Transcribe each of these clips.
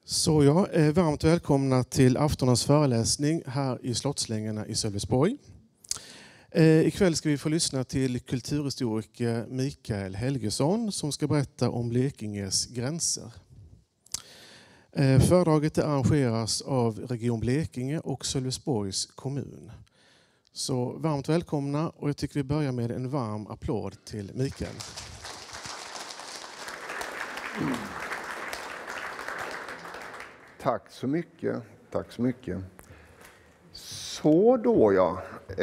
Så ja, varmt välkomna till aftonens föreläsning här i Slottslängarna i Sölvesborg. Ikväll ska vi få lyssna till kulturhistoriker Mikael Helgesson som ska berätta om Blekinges gränser. Föredraget arrangeras av Region Blekinge och Sölvesborgs kommun. Så varmt välkomna, och jag tycker vi börjar med en varm applåd till Mikael. Tack så mycket. Tack så mycket. Så då ja.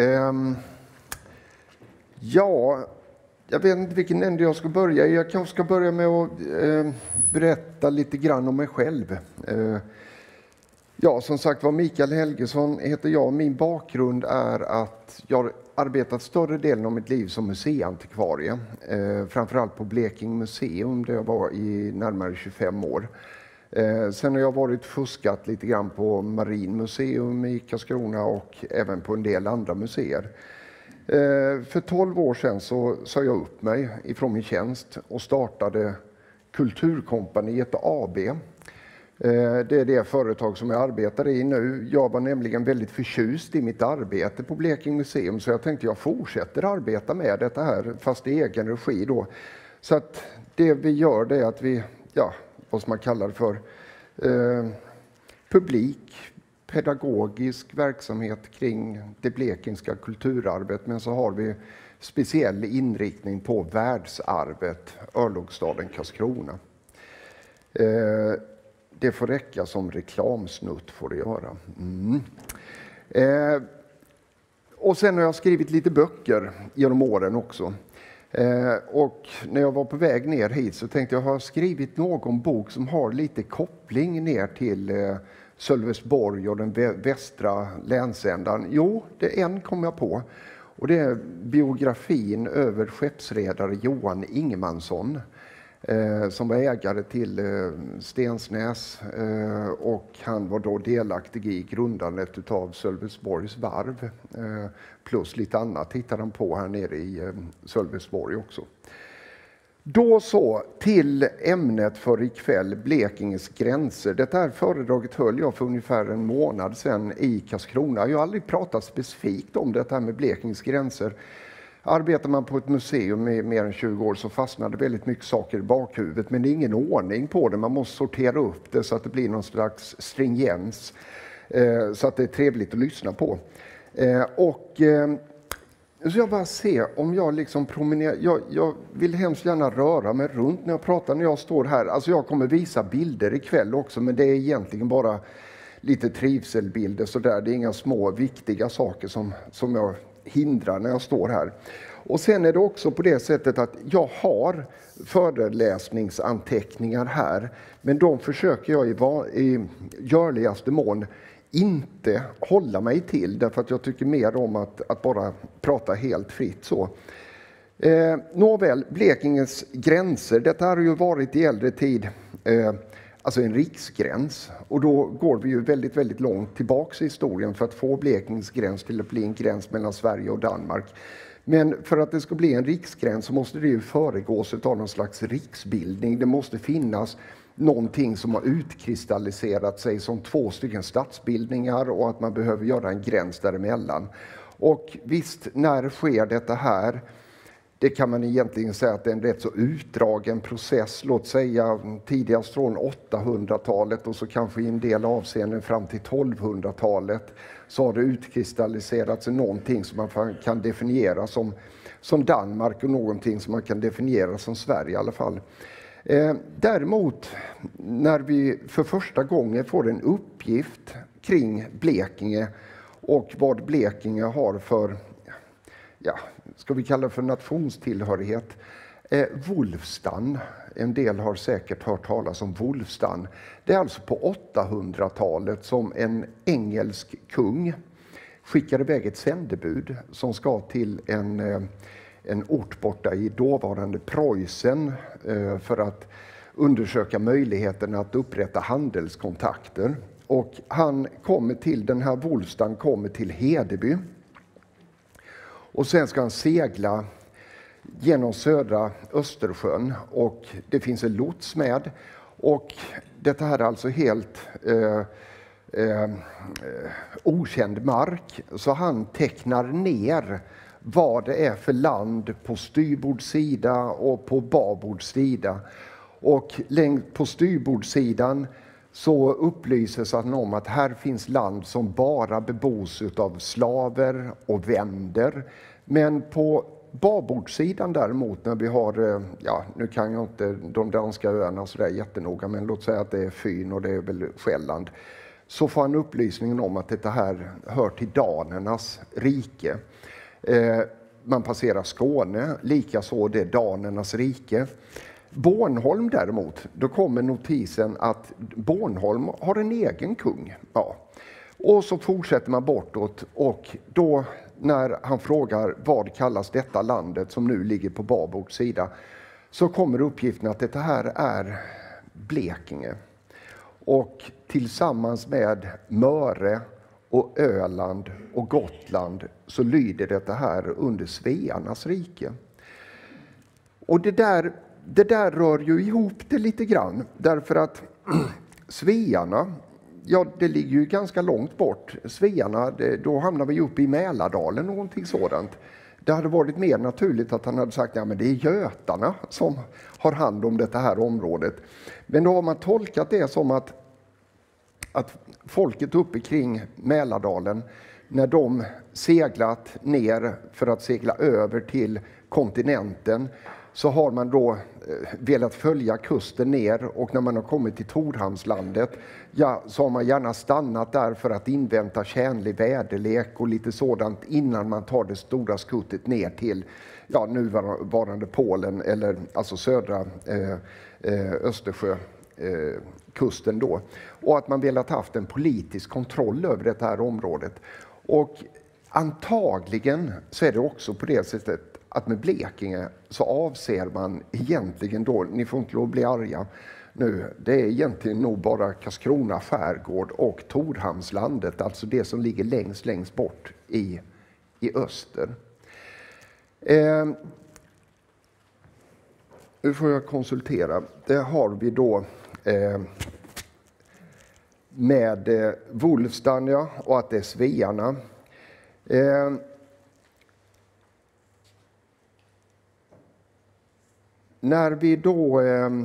Jag vet inte vilken ände jag ska börja. Jag kanske ska börja med att berätta lite grann om mig själv. Som sagt var, Mikael Helgesson heter jag. Min bakgrund är att jag har arbetat större delen av mitt liv som museiantikvarie. Framförallt på Blekinge museum där jag var i närmare 25 år. Sen har jag varit fuskat lite grann på Marinmuseum i Karlskrona och även på en del andra museer. För 12 år sedan så sa jag upp mig ifrån min tjänst och startade Kulturkompaniet AB. Det är det företag som jag arbetar i nu. Jag var nämligen väldigt förtjust i mitt arbete på Blekinge museum, så jag tänkte jag fortsätter arbeta med detta här fast i egen regi då. Så att det vi gör, det är att vi, vad som man kallar för publik, pedagogisk verksamhet kring det blekingska kulturarvet, men så har vi speciell inriktning på världsarvet, örlogsstaden Karlskrona. Det får räcka som reklamsnutt, får det göra. Och sen har jag skrivit lite böcker genom åren också. Och när jag var på väg ner hit så tänkte jag ha skrivit någon bok som har lite koppling ner till Sölvesborg och den västra länsändan. Jo, det är en kom jag på. Och det är biografin över skeppsredare Johan Ingemansson. Som var ägare till Stensnäs, och han var då delaktig i grundandet av Sölvesborgs varv, plus lite annat hittar han på här nere i Sölvesborg också. Då så till ämnet för ikväll, Blekinges gränser. Det här föredraget höll jag för ungefär en månad sedan i Karlskrona. Jag har aldrig pratat specifikt om det här med Blekinges gränser. Arbetar man på ett museum i mer än 20 år så fastnar det väldigt mycket saker i bakhuvudet, men det är ingen ordning på det. Man måste sortera upp det så att det blir någon slags stringens, så att det är trevligt att lyssna på. Så jag bara ser om jag liksom promenerar. Jag vill hemskt gärna röra mig runt när jag pratar, när jag står här. Alltså jag kommer visa bilder ikväll också, men det är egentligen bara lite trivselbilder så där. Det är inga små viktiga saker som jag hindrar när jag står här. Och sen är det också på det sättet att jag har föreläsningsanteckningar här, men de försöker jag i görligaste mån inte hålla mig till, därför att jag tycker mer om att bara prata helt fritt så. Nåväl, Blekinges gränser, detta har ju varit i äldre tid alltså en riksgräns, och då går vi ju väldigt, väldigt långt tillbaks i historien för att få Blekinges gräns till att bli en gräns mellan Sverige och Danmark. Men för att det ska bli en riksgräns så måste det ju föregås av någon slags riksbildning. Det måste finnas någonting som har utkristalliserat sig som 2 stycken stadsbildningar, och att man behöver göra en gräns däremellan. Och visst, när sker detta här? Det kan man egentligen säga att det är en rätt så utdragen process, låt säga tidigast från 800-talet och så kanske i en del avseenden fram till 1200-talet så har det utkristalliserats någonting som man kan definiera som Danmark och någonting som man kan definiera som Sverige i alla fall. Däremot när vi för första gången får en uppgift kring Blekinge och vad Blekinge har för, ska vi kalla det för nationstillhörighet, Wolfstan. En del har säkert hört talas om Wolfstan. Det är alltså på 800-talet som en engelsk kung skickar iväg ett sändebud som ska till en ort borta i dåvarande Preussen för att undersöka möjligheten att upprätta handelskontakter. Och han kommer till, den här Wolfstan kommer till Hedeby. Och sen ska han segla genom södra Östersjön, och det finns en lots med. Och detta här är alltså helt okänd mark, så han tecknar ner vad det är för land på styrbordssida och på babordssida. Och på styrbordssidan så upplyses han om att här finns land som bara bebos av slaver och vänder. Men på babordssidan däremot, när vi har, ja, nu kan jag inte de danska öarna så där jättenoga, men låt säga att det är Fyn och det är väl Själland, så får han upplysningen om att detta här hör till danernas rike. Man passerar Skåne, likaså det är danernas rike. Bornholm däremot, då kommer notisen att Bornholm har en egen kung. Ja. Och så fortsätter man bortåt, och då när han frågar vad kallas detta landet som nu ligger på babords sida, så kommer uppgiften att detta här är Blekinge. Och tillsammans med Möre och Öland och Gotland så lyder detta här under Svearnas rike. Och det där rör ju ihop det lite grann, därför att Svearna, ja, det ligger ju ganska långt bort. Svearna, då hamnar vi uppe i Mälardalen, någonting sådant. Det hade varit mer naturligt att han hade sagt, ja men det är götarna som har hand om detta här området. Men då har man tolkat det som att folket uppe kring Mälardalen, när de seglat ner för att segla över till kontinenten, så har man då velat följa kusten ner, och när man har kommit till Torhamnslandet, ja, så har man gärna stannat där för att invänta tjänlig väderlek och lite sådant innan man tar det stora skuttet ner till, ja, nuvarande Polen, eller alltså södra Östersjökusten då. Och att man velat haft en politisk kontroll över det här området. Och antagligen så är det också på det sättet att med Blekinge så avser man egentligen då, ni får inte lov att bli arga nu, det är egentligen nog bara Karlskrona skärgård och Torhamnslandet, alltså det som ligger längst bort i öster. Nu får jag konsultera. Det har vi då med Wulfstan, ja, och att det är Svearna. När vi då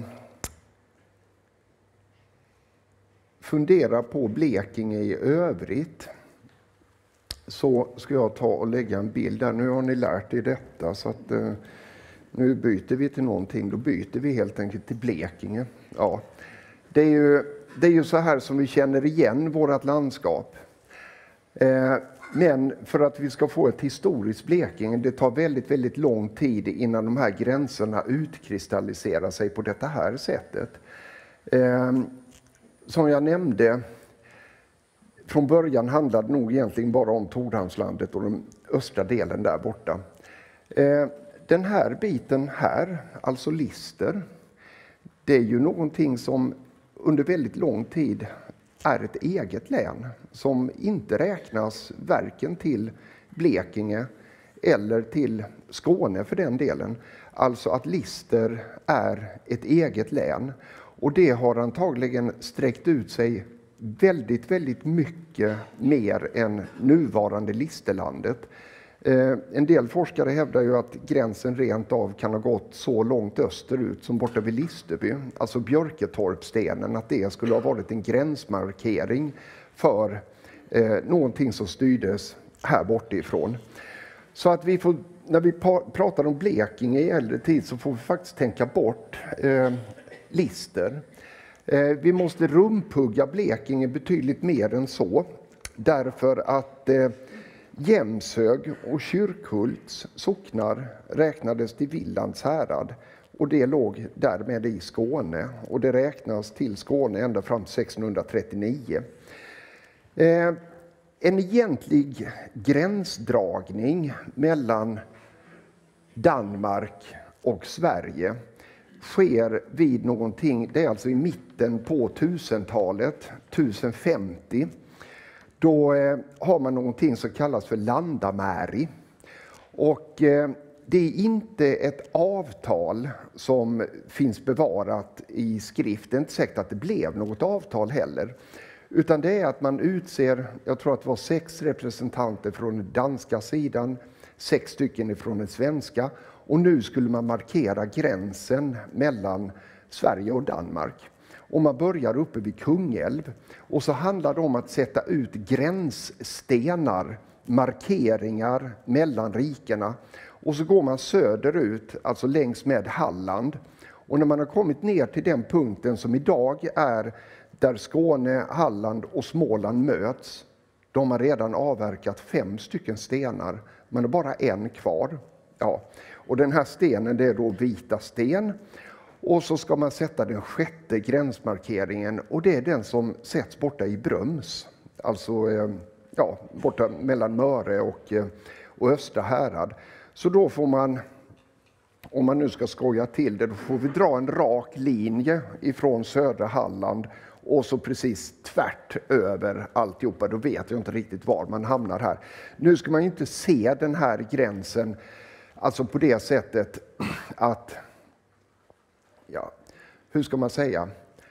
funderar på Blekinge i övrigt, så ska jag ta och lägga en bild där. Nu har ni lärt er detta, så att nu byter vi till någonting. Då byter vi helt enkelt till Blekinge. Ja. Det är ju så här som vi känner igen vårt landskap. Men för att vi ska få ett historiskt Blekinge, det tar väldigt, väldigt lång tid innan de här gränserna utkristalliserar sig på detta här sättet. Som jag nämnde, från början handlade det nog egentligen bara om Torhamnslandet och den östra delen där borta. Den här biten här, alltså Lister, det är ju någonting som under väldigt lång tid är ett eget län som inte räknas varken till Blekinge eller till Skåne för den delen. Alltså att Lister är ett eget län, och det har antagligen sträckt ut sig väldigt, väldigt mycket mer än nuvarande Listerlandet. En del forskare hävdar ju att gränsen rent av kan ha gått så långt österut som borta vid Listerby, alltså Björketorpsstenen, att det skulle ha varit en gränsmarkering för någonting som styrdes här bortifrån. Så att vi får, när vi pratar om Blekinge i äldre tid, så får vi faktiskt tänka bort Lister. Vi måste rumpugga Blekinge betydligt mer än så, därför att Jämshög och Kyrkhults socknar räknades till Villands härad, och det låg därmed i Skåne, och det räknas till Skåne ända fram till 1639. En egentlig gränsdragning mellan Danmark och Sverige sker vid någonting, det är alltså i mitten på 1000-talet, 1050. Då har man någonting som kallas för landamäri. Och det är inte ett avtal som finns bevarat i skrift. Det är inte säkert att det blev något avtal heller. Utan det är att man utser, jag tror att det var 6 representanter från den danska sidan, 6 stycken från den svenska. Och nu skulle man markera gränsen mellan Sverige och Danmark. Och man börjar uppe vid Kungälv. Och så handlar det om att sätta ut gränsstenar, markeringar mellan rikena. Och så går man söderut, alltså längs med Halland. Och när man har kommit ner till den punkten som idag är där Skåne, Halland och Småland möts, de har redan avverkat 5 stycken stenar. Man har bara en kvar. Ja. Och den här stenen, det är då vita sten. Och så ska man sätta den 6:e gränsmarkeringen, och det är den som sätts borta i Bröms. Alltså borta mellan Möre och Östra härad. Så då får man, om man nu ska skoja till det, då får vi dra en rak linje ifrån södra Halland och så precis tvärt över alltihopa. Då vet jag inte riktigt var man hamnar här. Nu ska man inte se den här gränsen alltså på det sättet att, hur ska man säga?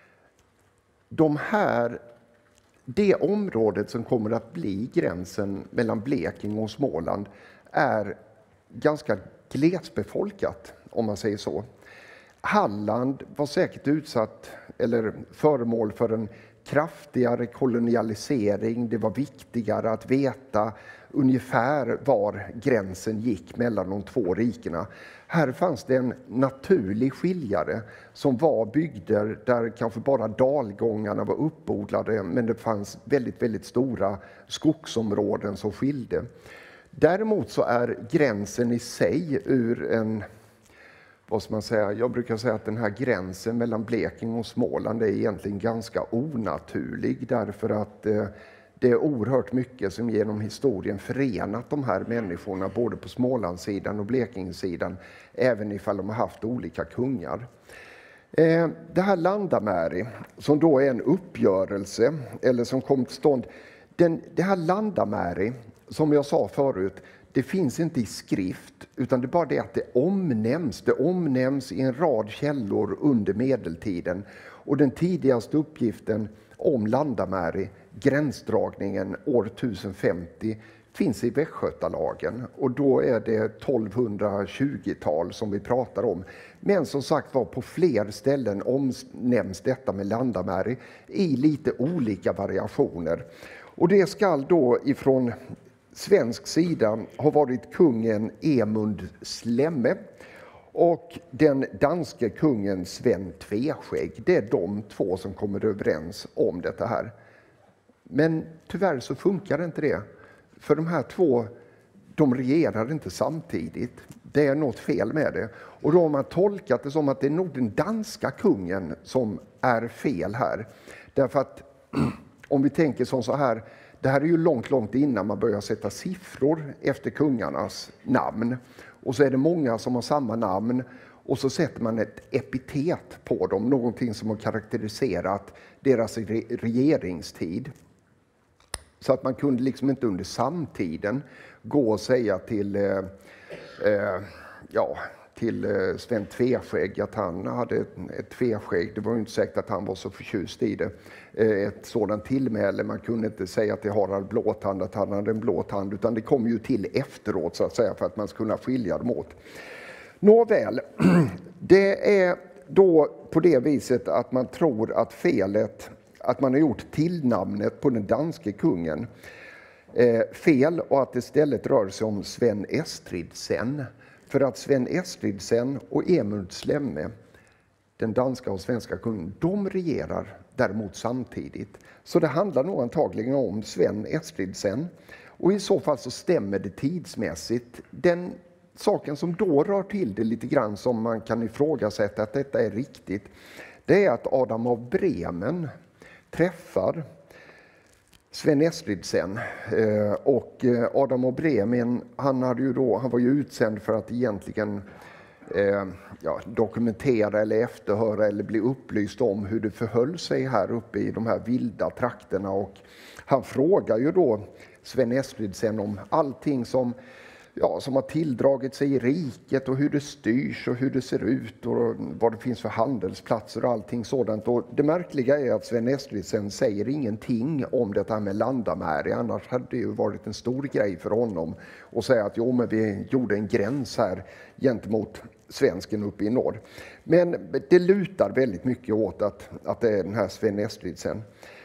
Det området som kommer att bli gränsen mellan Blekinge och Småland är ganska glesbefolkat, om man säger så. Halland var säkert utsatt eller föremål för en kraftigare kolonialisering. Det var viktigare att veta ungefär var gränsen gick mellan de 2 rikena. Här fanns det en naturlig skiljare som var bygder där kanske bara dalgångarna var uppodlade, men det fanns väldigt, väldigt stora skogsområden som skilde. Däremot så är gränsen i sig ur en, vad ska man säga, jag brukar säga att den här gränsen mellan Blekinge och Småland är egentligen ganska onaturlig, därför att det är oerhört mycket som genom historien förenat de här människorna både på Smålandssidan och Blekingesidan, även ifall de har haft olika kungar. Det här Landamäri, som då är en uppgörelse eller som kom till stånd, det här Landamäri, som jag sa förut, det finns inte i skrift, utan det är bara det att det omnämns i en rad källor under medeltiden. Och den tidigaste uppgiften om Landamäri, gränsdragningen år 1050, finns i Västgötalagen. Och då är det 1220-tal som vi pratar om. Men som sagt var, på fler ställen omnämns detta med Landamäri i lite olika variationer. Och det ska då ifrån svensk sida har varit kungen Emund Slemme och den danske kungen Sven Tveskägg. Det är de 2 som kommer överens om detta här. Men tyvärr så funkar inte det. För de här 2, de regerar inte samtidigt. Det är något fel med det. Och då har man tolkat det som att det är nog den danska kungen som är fel här. Därför att om vi tänker som så här, det här är ju långt innan man börjar sätta siffror efter kungarnas namn. Och så är det många som har samma namn och så sätter man ett epitet på dem. Någonting som har karaktäriserat deras regeringstid. Så att man kunde liksom inte under samtiden gå och säga till Sven Tveskägg att han hade ett tveskägg. Det var ju inte säkert att han var så förtjust i det. Ett sådant tillmäle. Man kunde inte säga till Harald Blåtand att han hade en blåtand, utan det kom ju till efteråt så att säga för att man skulle kunna skilja dem åt. Nåväl, det är då på det viset att man tror att felet, att man har gjort tillnamnet på den danske kungen fel och att det istället rör sig om Sven Estridsen. För att Sven Estridsen och Emund Slemme, den danska och svenska kungen, de regerar däremot samtidigt. Så det handlar nog antagligen om Sven Estridsen. Och i så fall så stämmer det tidsmässigt. Den saken som då rör till det lite grann, som man kan ifrågasätta att detta är riktigt, det är att Adam av Bremen träffar Sven Estridsen. Och Adam av Bremen, han var ju utsänd för att egentligen dokumentera eller efterhöra eller bli upplyst om hur det förhöll sig här uppe i de här vilda trakterna. Och han frågar ju då Sven Estridsen om allting som som har tilldragit sig i riket och hur det styrs och hur det ser ut och vad det finns för handelsplatser och allting sådant. Och det märkliga är att Sven Estridsen säger ingenting om det här med Landamäri, annars hade det ju varit en stor grej för honom att säga att men vi gjorde en gräns här gentemot svensken uppe i norr. Men det lutar väldigt mycket åt att det är den här Sven Estridsen.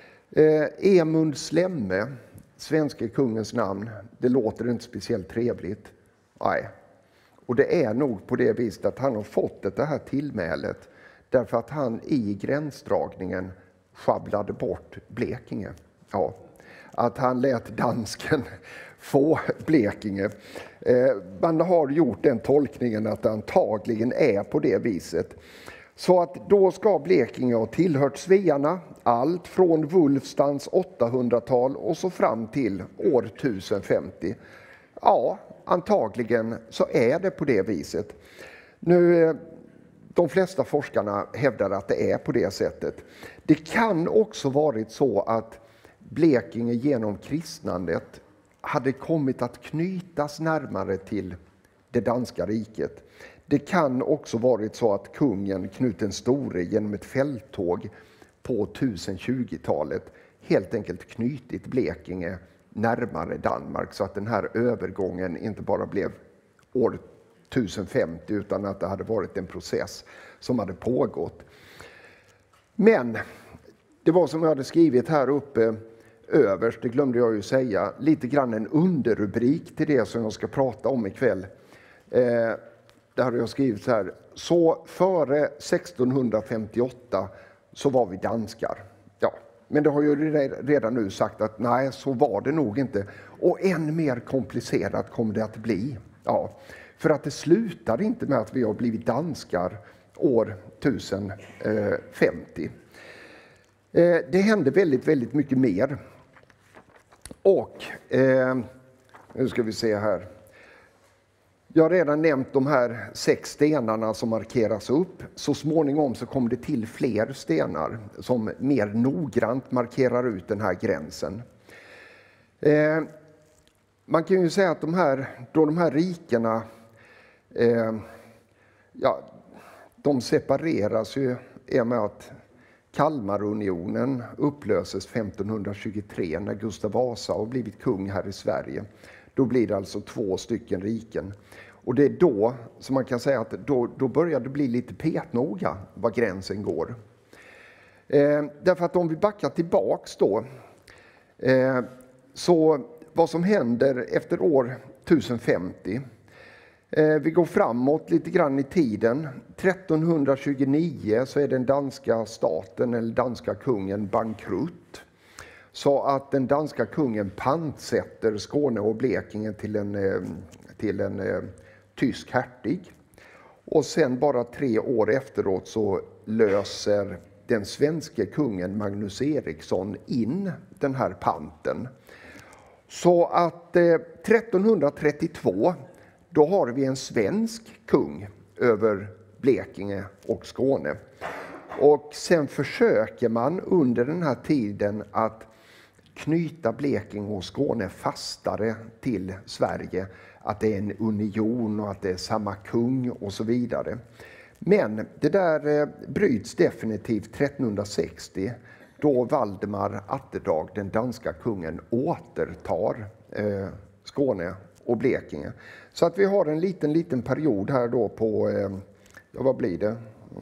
Emund Slemme, svenska kungens namn, det låter inte speciellt trevligt. Nej. Och det är nog på det viset att han har fått det här tillmälet därför att han i gränsdragningen schabblade bort Blekinge. Ja. Att han lät dansken få Blekinge. Man har gjort den tolkningen att det antagligen är på det viset. Så att då ska Blekinge ha tillhört svearna, allt från Wulfstans 800-tal och så fram till år 1050. Ja, antagligen så är det på det viset. Nu, de flesta forskarna hävdar att det är på det sättet. Det kan också varit så att Blekinge genom kristnandet hade kommit att knytas närmare till det danska riket. Det kan också varit så att kungen Knut den store genom ett fälttåg på 1020-talet helt enkelt knutit Blekinge närmare Danmark så att den här övergången inte bara blev år 1050 utan att det hade varit en process som hade pågått. Men det var som jag hade skrivit här uppe överst, det glömde jag ju säga, lite grann en underrubrik till det som jag ska prata om ikväll. Där har jag skrivit så här: så före 1658 så var vi danskar. Ja, men det har ju redan nu sagt att nej, så var det nog inte. Och än mer komplicerat kommer det att bli. Ja, för att det slutar inte med att vi har blivit danskar år 1050. Det hände väldigt, väldigt mycket mer. Och nu ska vi se här. Jag har redan nämnt de här 6 stenarna som markeras upp. Så småningom så kommer det till fler stenar som mer noggrant markerar ut den här gränsen. Man kan ju säga att de här rikena, de separeras ju i och med att Kalmarunionen upplöses 1523 när Gustav Vasa har blivit kung här i Sverige. Då blir det alltså 2 stycken riken. Och det är då som man kan säga att då börjar det bli lite petnoga var gränsen går. Därför att om vi backar tillbaks då, så vad som händer efter år 1050. Vi går framåt lite grann i tiden. 1329 så är den danska staten eller danska kungen bankrutt. Så att den danska kungen pantsätter Skåne och Blekinge till en tysk hertig. Och sen bara 3 år efteråt så löser den svenska kungen Magnus Eriksson in den här panten. Så att 1332 då har vi en svensk kung över Blekinge och Skåne. Och sen försöker man under den här tiden att knyta Blekinge och Skåne fastare till Sverige. Att det är en union och att det är samma kung och så vidare. Men det där bryts definitivt 1360 då Valdemar Atterdag, den danska kungen, återtar Skåne och Blekinge. Så att vi har en liten period här då på, vad blir det?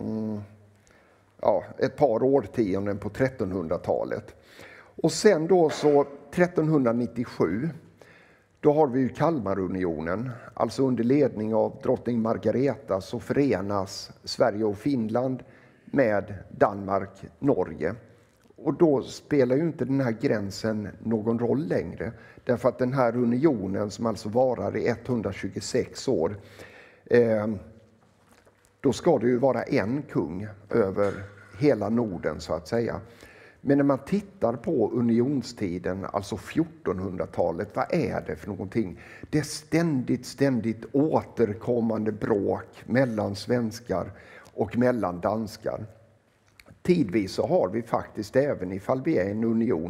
Ett par årtionden på 1300-talet. Och sen då så 1397, då har vi ju Kalmarunionen. Alltså under ledning av drottning Margareta så förenas Sverige och Finland med Danmark, Norge. Och då spelar ju inte den här gränsen någon roll längre. Därför att den här unionen som alltså varar i 126 år, då ska det ju vara en kung över hela Norden så att säga. Men när man tittar på unionstiden, alltså 1400-talet, vad är det för någonting? Det är ständigt återkommande bråk mellan svenskar och mellan danskar. Tidvis så har vi faktiskt, även ifall vi är en union,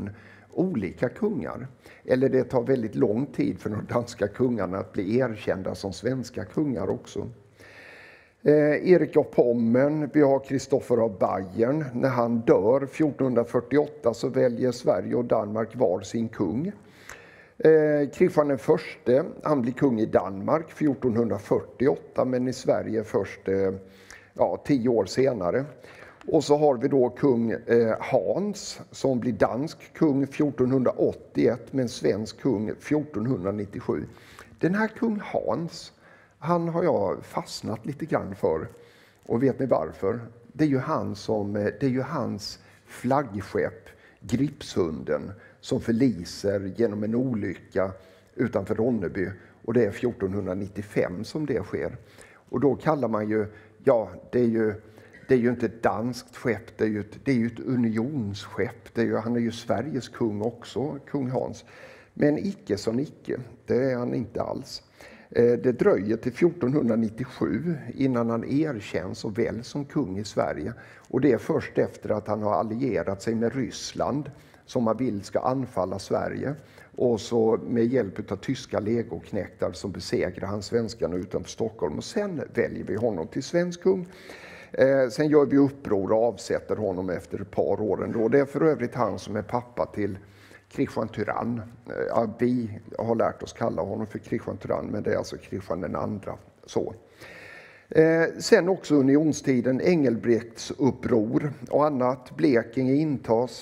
olika kungar. Eller det tar väldigt lång tid för de danska kungarna att bli erkända som svenska kungar också. Erik av Pommern, vi har Kristoffer av Bayern. När han dör 1448 så väljer Sverige och Danmark var sin kung. Kristian den förste, han blir kung i Danmark 1448 men i Sverige först 10 år senare. Och så har vi då kung Hans som blir dansk kung 1481 men svensk kung 1497. Den här kung Hans, han har jag fastnat lite grann för. Och vet ni varför? Det är ju hans flaggskepp, Gripshunden, som förliser genom en olycka utanför Ronneby. Och det är 1495 som det sker. Och då kallar man ju, det är ju inte ett danskt skepp, det är ju ett unionsskepp. Han är ju Sveriges kung också, kung Hans. Men icke som icke, det är han inte alls. Det dröjer till 1497 innan han erkänns och väl som kung i Sverige. Och det är först efter att han har allierat sig med Ryssland som man vill ska anfalla Sverige. Och så med hjälp av tyska legoknektar som besegrar han svenskarna utanför Stockholm. Och sen väljer vi honom till svensk kung. Sen gör vi uppror och avsätter honom efter ett par år ändå. Det är för övrigt han som är pappa till Kristian Tyrann. Vi har lärt oss kalla honom för Kristian Tyrann, men det är alltså Kristian den andra. Så. Sen också unionstiden, Engelbrekts uppror och annat. Blekinge intas.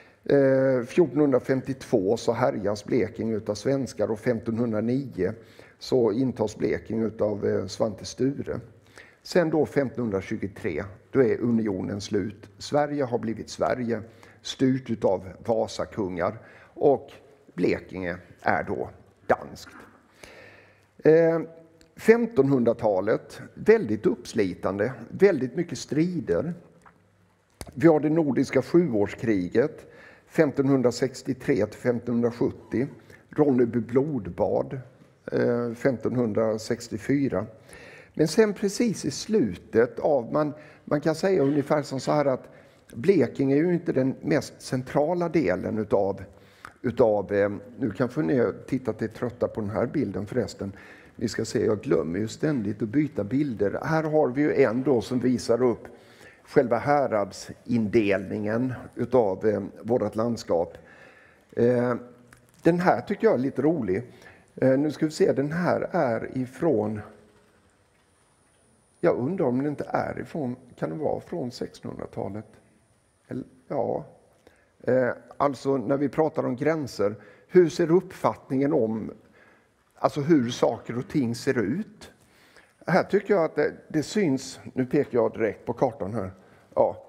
1452 så härjas Blekinge utav svenskar och 1509 så intas Blekinge utav Svante Sture. Sen då 1523, då är unionen slut. Sverige har blivit Sverige, styrt utav Vasakungar och Blekinge är då danskt. 1500-talet, väldigt uppslitande, väldigt mycket strider. Vi har det nordiska sjuårskriget 1563 till 1570, Ronneby blodbad 1564. Men sen precis i slutet av, man kan säga ungefär som så här att Blekinge är ju inte den mest centrala delen utav nu kanske ni tittar till trötta på den här bilden förresten. Vi ska se, jag glömmer ju ständigt att byta bilder. Här har vi ju en då som visar upp själva häradsindelningen utav vårt landskap. Den här tycker jag är lite rolig. Nu ska vi se, den här är ifrån, jag undrar om den inte är ifrån, kan det vara från 1600-talet? Ja, alltså när vi pratar om gränser, hur ser uppfattningen om, alltså hur saker och ting ser ut? Här tycker jag att det syns, nu pekar jag direkt på kartan här. Ja.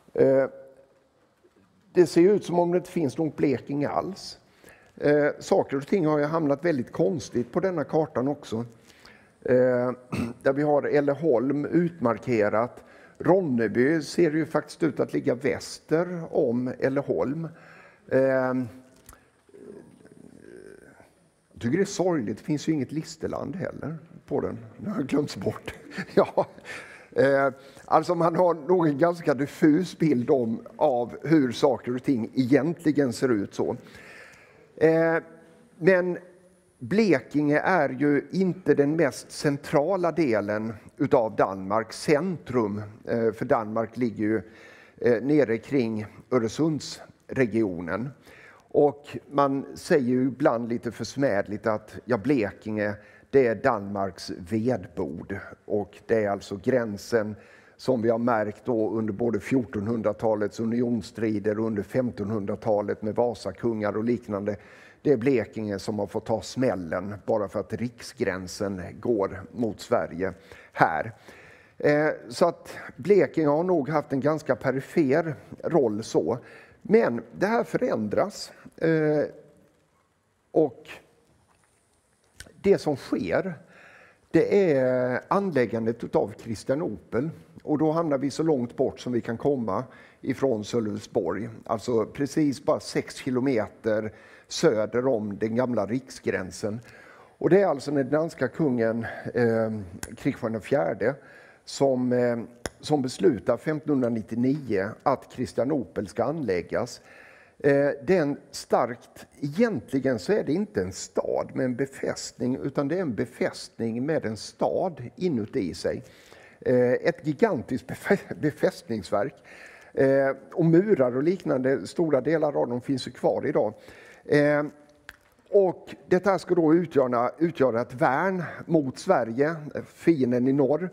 Det ser ut som om det inte finns någon Blekinge alls. Saker och ting har ju hamnat väldigt konstigt på denna kartan också. Där vi har Älleholm utmarkerat. Ronneby ser ju faktiskt ut att ligga väster om Älleholm. Jag tycker det är sorgligt, det finns ju inget listerland heller på den. Det har glömts bort. Ja. Alltså man har nog en ganska diffus bild av hur saker och ting egentligen ser ut så. Men Blekinge är ju inte den mest centrala delen utav Danmarks centrum. För Danmark ligger ju nere kring Öresundsregionen. Och man säger ju ibland lite försmädligt att Blekinge, det är Danmarks vedbord. Och det är alltså gränsen som vi har märkt då under både 1400-talets unionsstrider och under 1500-talet med Vasakungar och liknande. Det är Blekinge som har fått ta smällen bara för att riksgränsen går mot Sverige här. Så att Blekinge har nog haft en ganska perifer roll så. Men det här förändras. Och det som sker, det är anläggandet av Kristianopel. Och då hamnar vi så långt bort som vi kan komma ifrån Sölvesborg. Alltså precis bara 6 kilometer söder om den gamla riksgränsen. Och det är alltså den danska kungen Kristian IV som beslutar 1599 att Kristianopel ska anläggas. Det är en starkt, egentligen så är det inte en stad med en befästning, utan det är en befästning med en stad inuti sig. Ett gigantiskt befästningsverk. Och murar och liknande, stora delar av dem finns ju kvar idag. Och detta ska då utgöra ett värn mot Sverige, fienden i norr.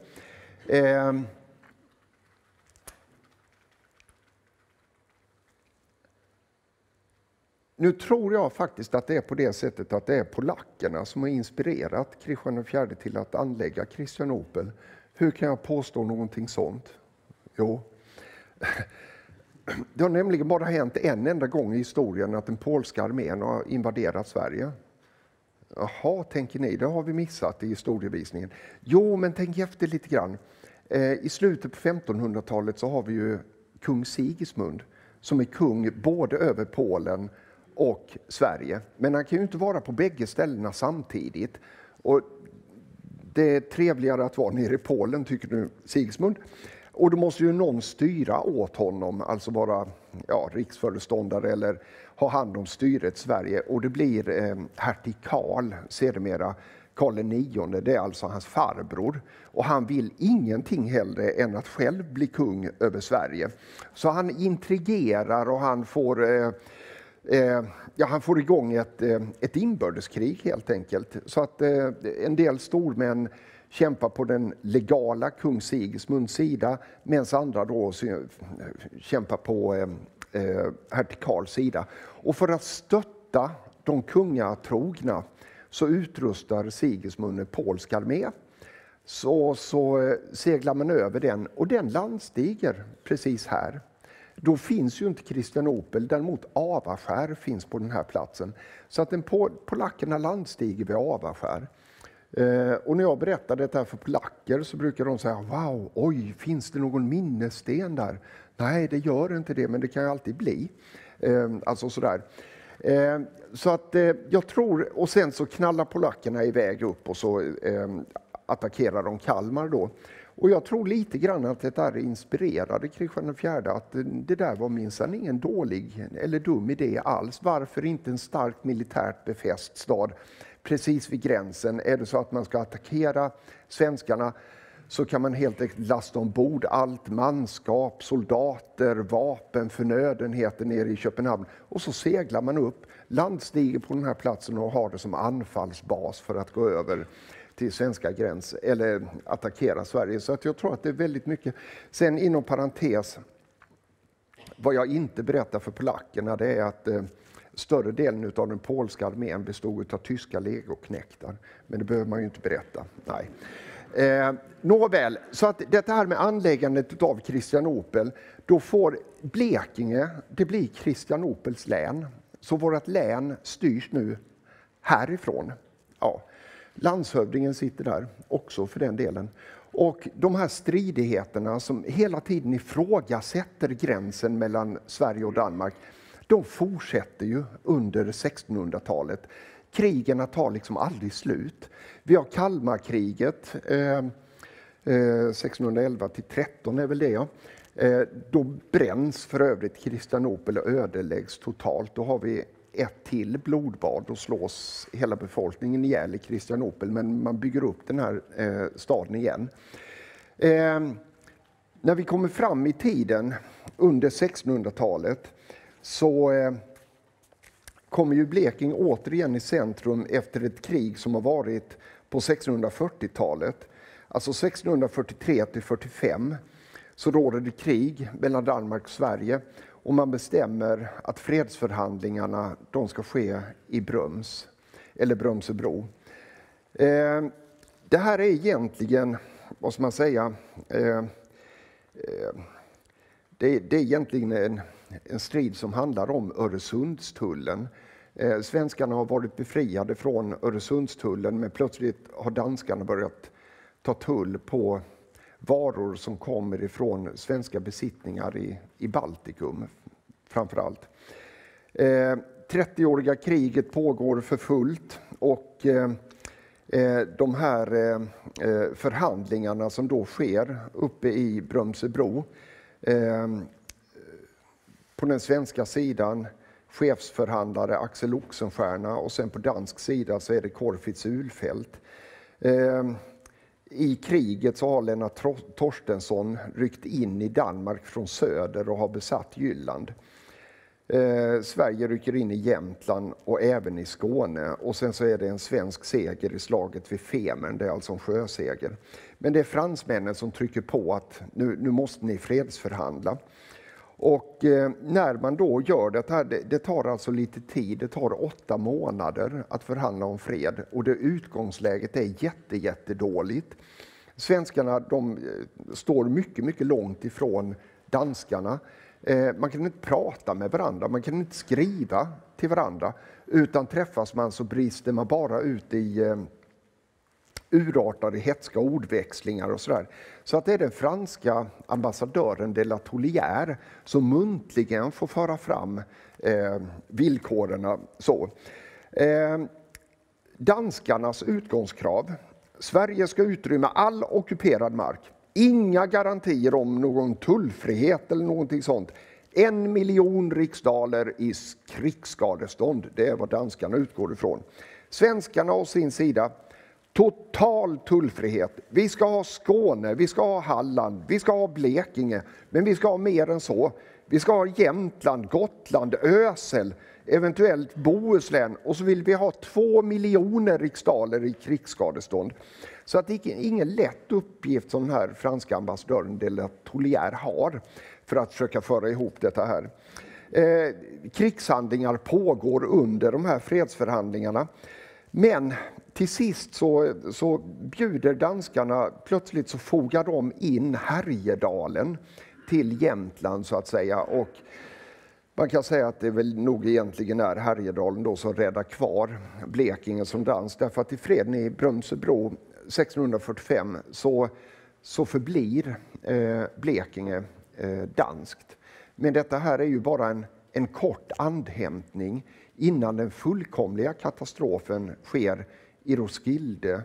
Nu tror jag faktiskt att det är på det sättet att det är polackerna som har inspirerat Kristian IV till att anlägga Kristianopel. Hur kan jag påstå någonting sånt? Jo, det har nämligen bara hänt en enda gång i historien att den polska armén har invaderat Sverige. Jaha, tänker ni, det har vi missat i historievisningen. Jo, men tänk efter lite grann. I slutet på 1500-talet så har vi ju kung Sigismund som är kung både över Polen och Sverige. Men han kan ju inte vara på bägge ställena samtidigt. Och det är trevligare att vara nere i Polen, tycker nu Sigismund. Och då måste ju någon styra åt honom, alltså vara riksföreståndare eller ha hand om styret Sverige. Och det blir hertig Karl, sedermera Karl IX, det är alltså hans farbror. Och han vill ingenting hellre än att själv bli kung över Sverige. Så han intrigerar och han får igång ett inbördeskrig helt enkelt. Så att en del stormän kämpar på den legala kung Sigismunds sida, medan andra då kämpar på hertig Karls sida. Och för att stötta de kungatrogna så utrustar Sigismund en polsk armé. Så seglar man över den, och den landstiger precis här. Då finns ju inte Kristianopel, däremot Avaskär finns på den här platsen. Så att polackerna landstiger vid Avaskär. Och när jag berättar detta för polacker så brukar de säga: wow, oj, finns det någon minnessten där? Nej, det gör inte det, men det kan ju alltid bli. Alltså sådär. Så att jag tror, och sen så knallar polackerna iväg upp och så attackerar de Kalmar då. Och jag tror lite grann att det där inspirerade Kristian IV, att det där var minsann ingen dålig eller dum idé alls. Varför inte en starkt militärt befäst stad precis vid gränsen? Är det så att man ska attackera svenskarna så kan man helt enkelt lasta ombord allt manskap, soldater, vapen, förnödenheter nere i Köpenhamn. Och så seglar man upp, landstiger på den här platsen och har det som anfallsbas för att gå över till svenska gräns eller attackera Sverige. Så att jag tror att det är väldigt mycket. Sen inom parentes, vad jag inte berättar för polackerna, det är att större delen av den polska armén bestod av tyska legoknektar. Men det behöver man ju inte berätta. Nej. Nåväl, så att det här med anläggandet av Kristianopel, då får Blekinge, det blir Kristianopels län. Så vårt län styrs nu härifrån. Ja. Landshövdingen sitter där också för den delen. Och de här stridigheterna som hela tiden ifrågasätter gränsen mellan Sverige och Danmark, de fortsätter ju under 1600-talet. Krigen tar liksom aldrig slut. Vi har Kalmarkriget 1611-13 är väl det, ja. Då bränns för övrigt Kristianopel och ödeläggs totalt. Då har vi ett till blodbad och slås hela befolkningen ihjäl i Kristianopel, men man bygger upp den här staden igen. När vi kommer fram i tiden under 1600-talet så kommer ju Blekinge återigen i centrum efter ett krig som har varit på 1640-talet. Alltså 1643-45 så råder det krig mellan Danmark och Sverige. Och man bestämmer att fredsförhandlingarna de ska ske i Bröms, eller Brömsebro. Det här är egentligen, vad ska man säga, det är egentligen en strid som handlar om Öresundstullen. Svenskarna har varit befriade från Öresundstullen, men plötsligt har danskarna börjat ta tull på varor som kommer ifrån svenska besittningar i Baltikum framförallt. 30-åriga kriget pågår för fullt och de här förhandlingarna som då sker uppe i Brömsebro på den svenska sidan chefsförhandlare Axel Oxenstierna och sen på dansk sida så är det Corfitz Ulfeldt. I kriget så har Lennart Torstensson ryckt in i Danmark från söder och har besatt Jylland. Sverige rycker in i Jämtland och även i Skåne, och sen så är det en svensk seger i slaget vid Femern, det är alltså en sjöseger. Men det är fransmännen som trycker på att nu måste ni fredsförhandla. Och när man då gör det tar alltså lite tid, det tar 8 månader att förhandla om fred, och det utgångsläget är jättedåligt. Svenskarna de står mycket långt ifrån danskarna. Man kan inte prata med varandra, man kan inte skriva till varandra, utan träffas man så brister man bara ut i urartade hetska ordväxlingar och sådär. Så att det är den franska ambassadören de la Toulière som muntligen får föra fram villkoren. Danskarnas utgångskrav: Sverige ska utrymma all ockuperad mark. Inga garantier om någon tullfrihet eller någonting sånt. 1 miljon riksdaler i krigsskadestånd, det är vad danskarna utgår ifrån. Svenskarna å sin sida: total tullfrihet. Vi ska ha Skåne, vi ska ha Halland, vi ska ha Blekinge, men vi ska ha mer än så. Vi ska ha Jämtland, Gotland, Ösel, eventuellt Bohuslän, och så vill vi ha 2 miljoner riksdaler i krigsskadestånd. Så att det är ingen lätt uppgift som den här franska ambassadören de la Toulière har för att försöka föra ihop detta här. Krigshandlingar pågår under de här fredsförhandlingarna, men till sist så bjuder danskarna, plötsligt så fogar de in Härjedalen till Jämtland så att säga, och man kan säga att det väl nog egentligen är Härjedalen då som räddar kvar Blekinge som dans, därför att i freden i Brömsebro 1645 så förblir Blekinge danskt. Men detta här är ju bara en kort andhämtning innan den fullkomliga katastrofen sker i Roskilde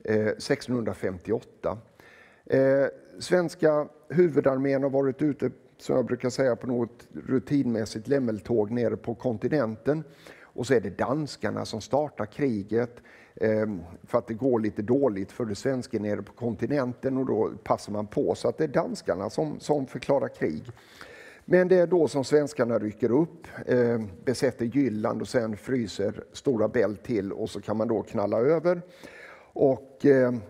1658. Svenska huvudarmén har varit ute, som jag brukar säga, på något rutinmässigt lämmeltåg nere på kontinenten. Och så är det danskarna som startar kriget för att det går lite dåligt för det svenska nere på kontinenten, och då passar man på så att det är danskarna som förklarar krig. Men det är då som svenskarna rycker upp, besätter Jylland och sen fryser Stora Bält till, och så kan man då knalla över. Och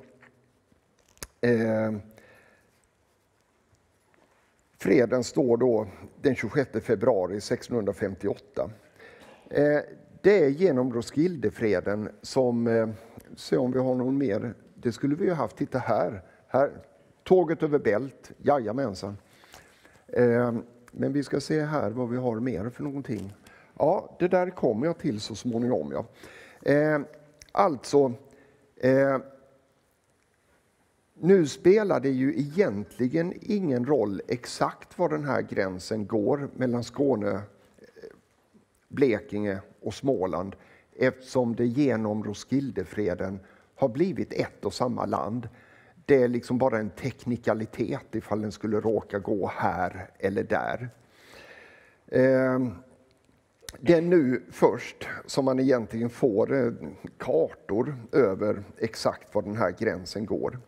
freden står då den 26 februari 1658. Det är genom Roskildefreden som, se om vi har någon mer, det skulle vi ha haft, titta här, tåget över Bält, jajamensan. Men vi ska se här vad vi har mer för någonting. Ja, det där kommer jag till så småningom. Ja. Nu spelar det ju egentligen ingen roll exakt var den här gränsen går mellan Skåne, Blekinge och Småland, eftersom det genom Roskildefreden har blivit ett och samma land. Det är liksom bara en teknikalitet ifall den skulle råka gå här eller där. Det är nu först som man egentligen får kartor över exakt var den här gränsen går.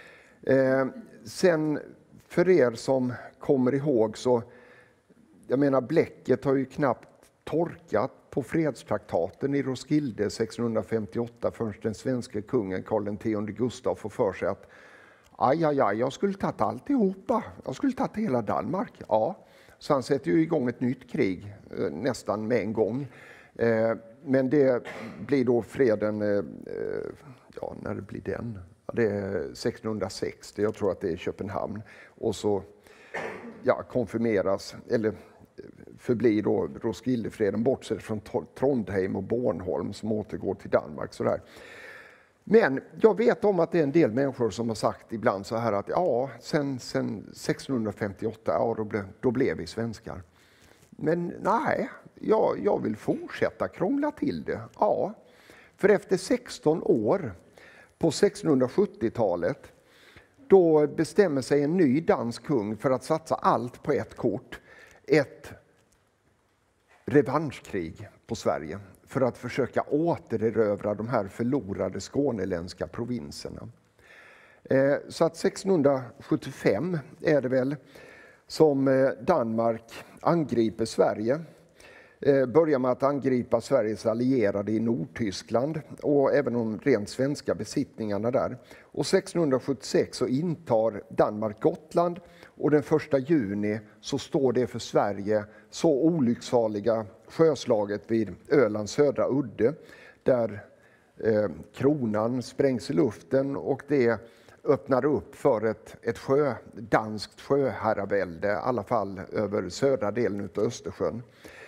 Sen för er som kommer ihåg så, jag menar, bläcket har ju knappt torkat på fredstraktaten i Roskilde 1658 förrän den svenska kungen Karl X Gustav får för sig att jag skulle tagit alltihopa, jag skulle tagit hela Danmark. Ja, så han sätter ju igång ett nytt krig nästan med en gång. Men det blir då freden, när det blir den? Det är 1660, jag tror att det är Köpenhamn. Och så konfirmeras, eller förblir då Roskildefreden, bortsett från Trondheim och Bornholm som återgår till Danmark. Sådär. Men jag vet om att det är en del människor som har sagt ibland så här att sen 1658, då blev vi svenskar. Men nej, jag vill fortsätta krångla till det. Ja, för efter 16 år på 1670-talet, då bestämmer sig en ny dansk kung för att satsa allt på ett kort. Ett revanschkrig på Sverige för att försöka återerövra de här förlorade skåneländska provinserna. Så att 1675 är det väl som Danmark angriper Sverige. Börjar med att angripa Sveriges allierade i Nordtyskland och även de rent svenska besittningarna där. Och 1676 så intar Danmark Gotland och den 1 juni så står det för Sverige så olycksaliga sjöslaget vid Ölands södra udde där kronan sprängs i luften och det öppnar upp för ett danskt sjöherravälde, i alla fall över södra delen av Östersjön.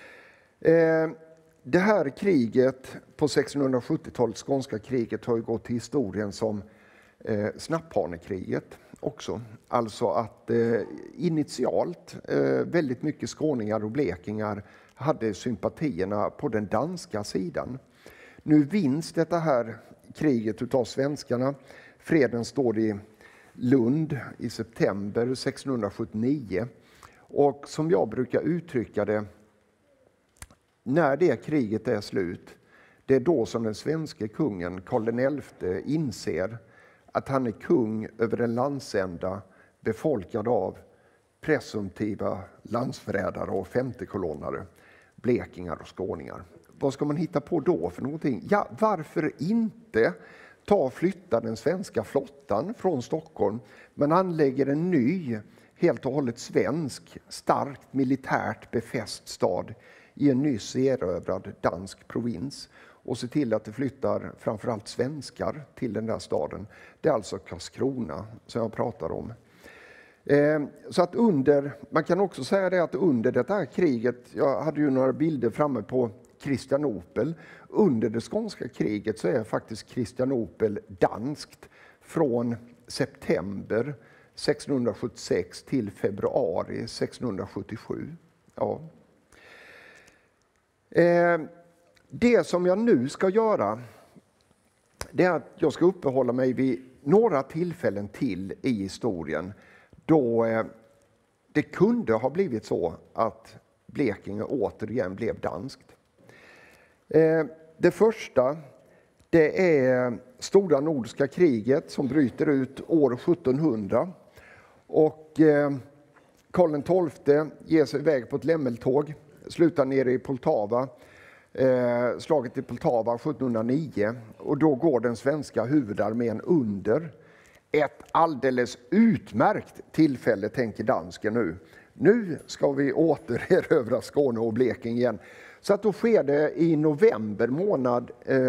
Det här kriget på 1670-talet, skånska kriget, har ju gått till historien som snapphanekriget också. Alltså att initialt väldigt mycket skåningar och blekingar hade sympatierna på den danska sidan. Nu vinns detta här kriget utav svenskarna. Freden står i Lund i september 1679. Och som jag brukar uttrycka det, när det kriget är slut, det är då som den svenska kungen Karl XI inser att han är kung över en landsända befolkad av presumtiva landsförrädare och femtekolonnare, blekingar och skåningar. Vad ska man hitta på då för någonting? Ja, varför inte flytta den svenska flottan från Stockholm, men anlägger en ny, helt och hållet svensk, starkt militärt befäst stad i en nyss erövrad dansk provins och se till att det flyttar framförallt svenskar till den där staden. Det är alltså Karlskrona som jag pratar om. Så att man kan också säga det att under det här kriget, jag hade ju några bilder framme på Kristianopel, under det skånska kriget så är faktiskt Kristianopel danskt från september 1676 till februari 1677. Ja. Det som jag nu ska göra, det är att jag ska uppehålla mig vid några tillfällen till i historien då det kunde ha blivit så att Blekinge återigen blev danskt. Det första, det är Stora Nordiska kriget som bryter ut år 1700 och Karl XII ger sig iväg på ett lämmeltåg, slutar nere i Poltava, slaget i Poltava 1709, och då går den svenska huvudarmén under. Ett alldeles utmärkt tillfälle, tänker dansken nu. Nu ska vi återerövra Skåne och Blekinge igen. Så att då sker det i november månad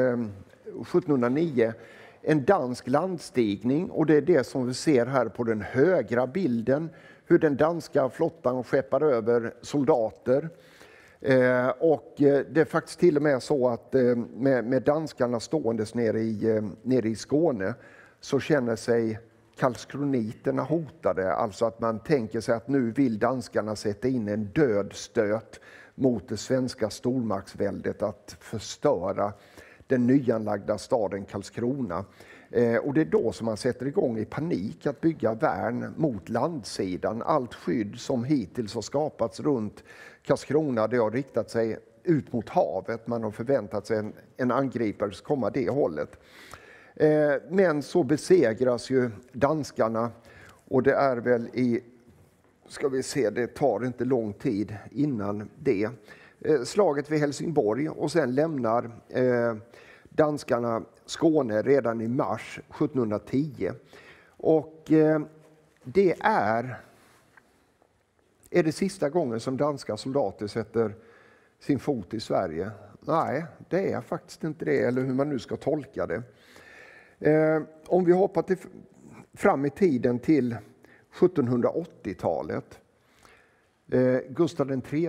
1709 en dansk landstigning, och det är det som vi ser här på den högra bilden, hur den danska flottan skeppar över soldater. Och det är faktiskt till och med så att med danskarna ståendes nere i Skåne så känner sig karlskroniterna hotade. Alltså att man tänker sig att nu vill danskarna sätta in en dödstöt mot det svenska stormaktsväldet att förstöra den nyanlagda staden Karlskrona. Och det är då som man sätter igång i panik att bygga värn mot landsidan. Allt skydd som hittills har skapats runt Karlskrona, det har riktat sig ut mot havet. Man har förväntat sig en angripare som kommer det hållet. Men så besegras ju danskarna, och det är väl det tar inte lång tid innan det. Slaget vid Helsingborg, och sen lämnar danskarna Skåne redan i mars 1710. Och det är det sista gången som danska soldater sätter sin fot i Sverige? Nej, det är faktiskt inte det, eller hur man nu ska tolka det. Om vi hoppar fram i tiden till 1780-talet. Gustav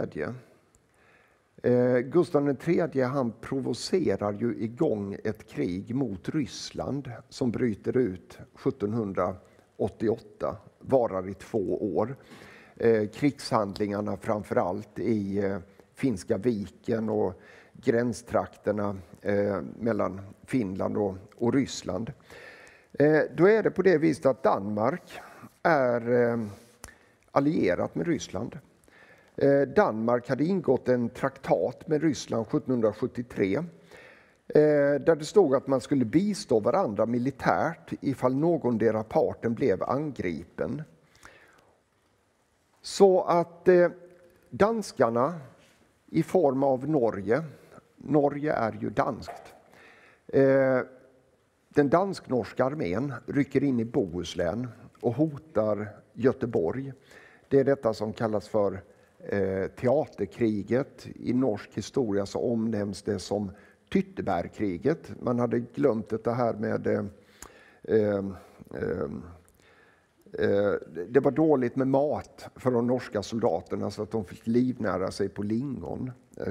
III, han provocerar ju igång ett krig mot Ryssland som bryter ut 1788, varar i 2 år. Krigshandlingarna framförallt i Finska viken och gränstrakterna mellan Finland och Ryssland. Då är det på det viset att Danmark är allierat med Ryssland. Danmark hade ingått en traktat med Ryssland 1773 där det stod att man skulle bistå varandra militärt ifall någondera parten blev angripen. Så att danskarna i form av Norge är ju danskt. Den dansk-norska armén rycker in i Bohuslän och hotar Göteborg. Det är detta som kallas för teaterkriget. I norsk historia så omnämns det som Tyttebärkriget. Man hade glömt det här med det var dåligt med mat för de norska soldaterna så att de fick livnära sig på lingon.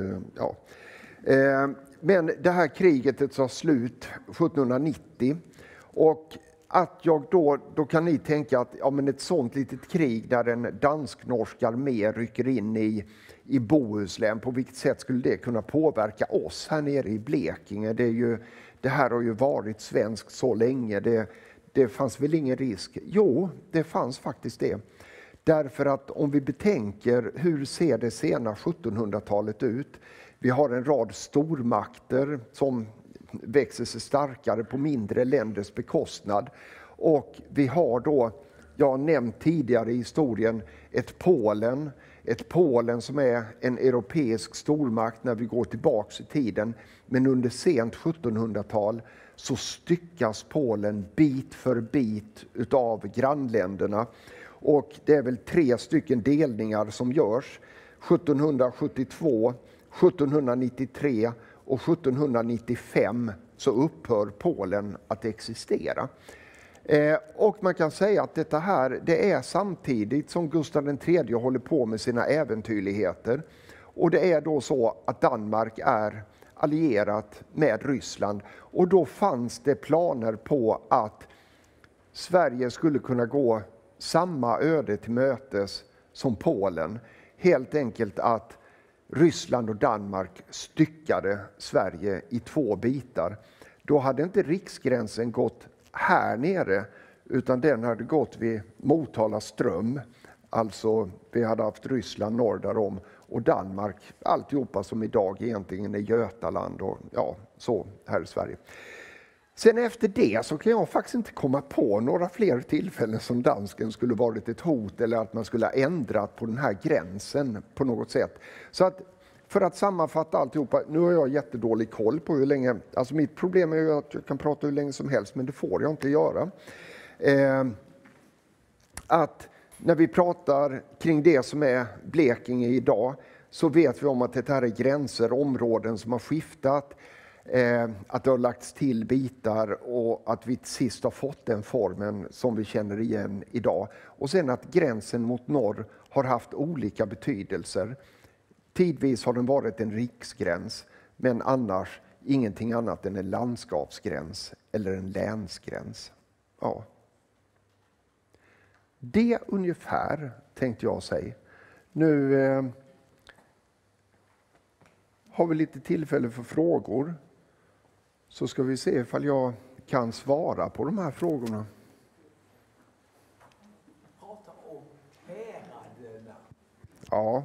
Men det här kriget tar slut 1790 och att jag då kan ni tänka att men ett sånt litet krig där en dansk-norsk armé rycker in i Bohuslän, på vilket sätt skulle det kunna påverka oss här nere i Blekinge? Det här har ju varit svenskt så länge, det fanns väl ingen risk? Jo, det fanns faktiskt det. Därför att om vi betänker hur ser det sena 1700-talet ut? Vi har en rad stormakter som växer sig starkare på mindre länders bekostnad. Och vi har då, jag har nämnt tidigare i historien, ett Polen som är en europeisk stormakt när vi går tillbaka i tiden. Men under sent 1700-tal så styckas Polen bit för bit utav grannländerna. Och det är väl 3 stycken delningar som görs. 1772, 1793 och 1795 så upphör Polen att existera. Och man kan säga att detta här, det är samtidigt som Gustav III håller på med sina äventyrligheter. Och det är då så att Danmark är allierat med Ryssland. Och då fanns det planer på att Sverige skulle kunna gå samma öde till mötes som Polen. Helt enkelt att Ryssland och Danmark styckade Sverige i 2 bitar. Då hade inte riksgränsen gått här nere utan den hade gått vid Motala ström. Alltså vi hade haft Ryssland norr därom och Danmark, alltihopa som idag egentligen är Götaland och så här i Sverige. Sen efter det så kan jag faktiskt inte komma på några fler tillfällen som dansken skulle varit ett hot eller att man skulle ha ändrat på den här gränsen på något sätt. Så att för att sammanfatta alltihopa, nu har jag jättedålig koll på hur länge, alltså mitt problem är ju att jag kan prata hur länge som helst men det får jag inte göra. Att när vi pratar kring det som är Blekinge idag så vet vi om att det här är gränser, områden som har skiftat. Att det har lagts till bitar och att vi till sist har fått den formen som vi känner igen idag. Och sen att gränsen mot norr har haft olika betydelser. Tidvis har den varit en riksgräns men annars ingenting annat än en landskapsgräns eller en länsgräns. Ja. Det ungefär tänkte jag säga. Nu har vi lite tillfälle för frågor. Så ska vi se ifall jag kan svara på de här frågorna. Prata om häraderna. Ja.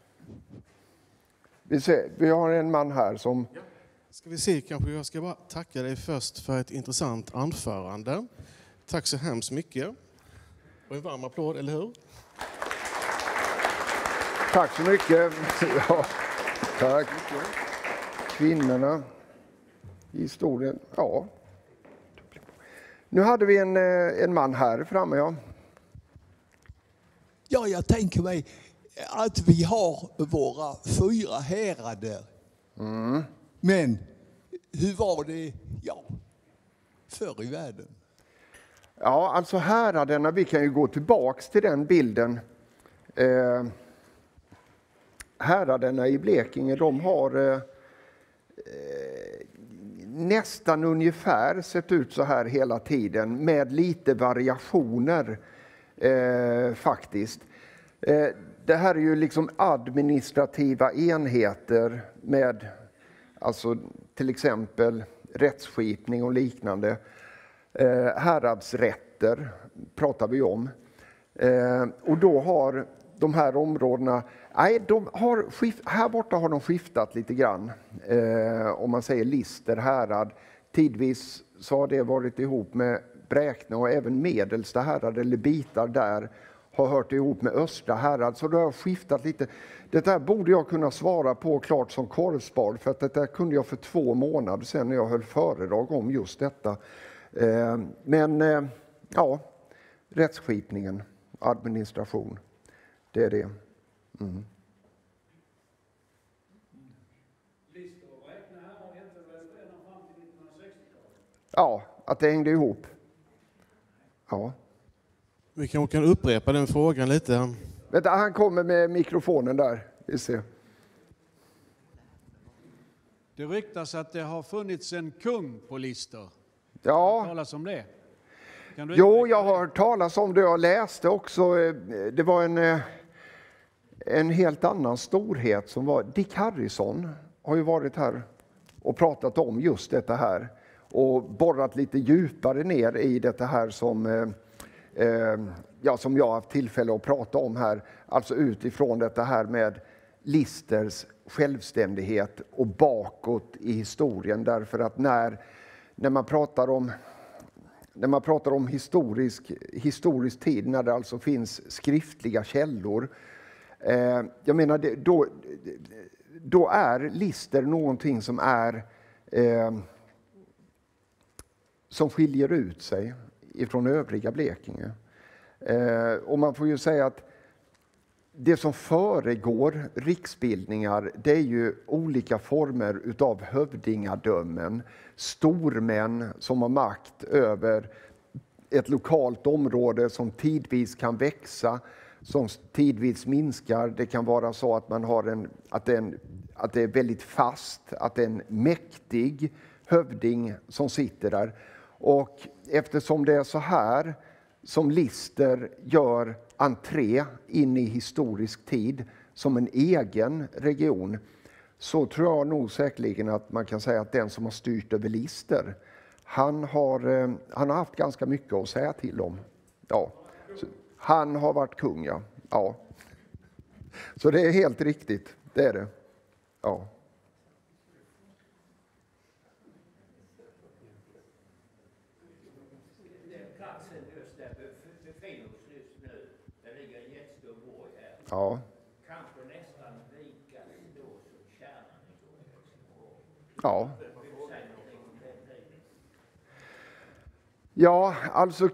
Vi har en man här som... Ja. Ska vi se, kanske jag ska bara tacka dig först för ett intressant anförande. Tack så hemskt mycket. Och en varm applåd, eller hur? Tack så mycket. Ja, tack. Kvinnorna i historien. Ja. Nu hade vi en man här framme. Ja. Ja, jag tänker mig att vi har våra 4 härader. Mm. Men hur var det förr i världen? Ja, alltså häraderna, vi kan ju gå tillbaks till den bilden. Häraderna i Blekinge, de har nästan ungefär sett ut så här hela tiden med lite variationer faktiskt. Det här är ju liksom administrativa enheter med alltså till exempel rättsskipning och liknande. Häradsrätter pratar vi om. Och då har de här områdena Nej, här borta har de skiftat lite grann. Om man säger Lister härad. Tidvis så har det varit ihop med Bräkne och även Medelsta härad eller bitar där har hört ihop med Östra härad. Så det har skiftat lite. Det här borde jag kunna svara på klart som korvspad, för att det där kunde jag för 2 månader sedan när jag höll föredrag om just detta. Men ja, rättsskipningen, administration, det är det. Mm. Ja, att det hängde ihop. Ja. Vi kanske kan upprepa den frågan lite. Vänta, han kommer med mikrofonen där. Vi ser. Det ryktas att det har funnits en kung på Lister. Ja. Har talas om det? Jo, jag har hört talas om det. Jag läste också. Det var en helt annan storhet som var Dick Harrison. Har ju varit här och pratat om just detta här. Och borrat lite djupare ner i detta här som jag har haft tillfälle att prata om här. Alltså utifrån detta här med Listers självständighet och bakåt i historien. Därför att när man pratar om historisk tid, när det alltså finns skriftliga källor, jag menar då är Lister någonting som är som skiljer ut sig ifrån övriga Blekinge. Och man får ju säga att det som föregår riksbildningar, det är ju olika former utav hövdingadömen, stormän som har makt över ett lokalt område som tidvis kan växa, som tidvis minskar. Det kan vara så att man har att det är väldigt fast, att det är en mäktig hövding som sitter där. Och eftersom det är så här som Lister gör entré in i historisk tid som en egen region, så tror jag nog säkerligen att man kan säga att den som har styrt över Lister, han har haft ganska mycket att säga till om. Ja. Så han har varit kung, ja. Ja. Så det är helt riktigt, det är det. Ja. Ja. Kanske nästan lika då som kärnan i Helsingborg. Ja. Ja, alltså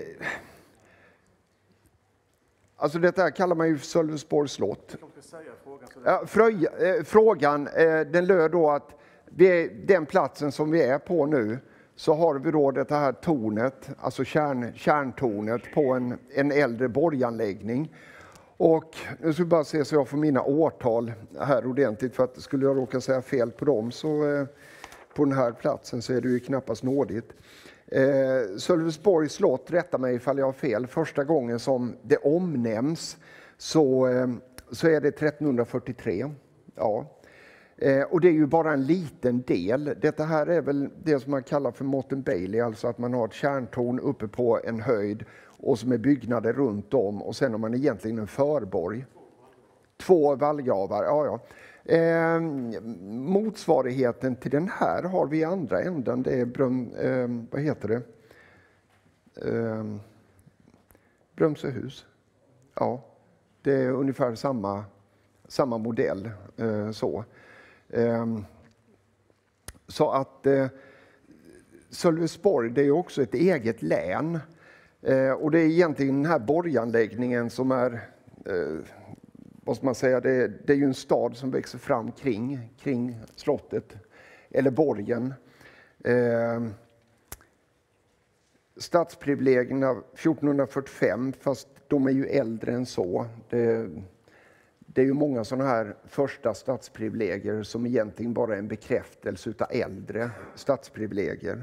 alltså detta här kallar man ju Sölvesborgs slott. Ja, frågan den löd då att den platsen som vi är på nu, så har vi då det här tornet, alltså kärntornet på en äldre borganläggning. Och nu ska vi bara se så jag får mina årtal här ordentligt, för att skulle jag råka säga fel på dem så på den här platsen så är det ju knappast nådigt. Sölvesborgs slott, rätta mig ifall jag har fel, första gången som det omnämns så är det 1343. Ja. Och det är ju bara en liten del. Detta här är väl det som man kallar för Motten Bailey, alltså att man har ett kärntorn uppe på en höjd och som är byggnader runt om, och sen har man egentligen en förborg. 2 vallgravar, ja. Motsvarigheten till den här har vi i andra änden, det är Brömsehus. Ja, det är ungefär samma modell så. Så att Sölvesborg, det är också ett eget län. Och det är egentligen den här borganläggningen som är, vad ska man säga, det är ju en stad som växer fram kring slottet, eller borgen. Stadsprivilegierna 1445, fast de är ju äldre än så. Det är ju många sådana här första stadsprivilegier som egentligen bara är en bekräftelse utav äldre stadsprivilegier.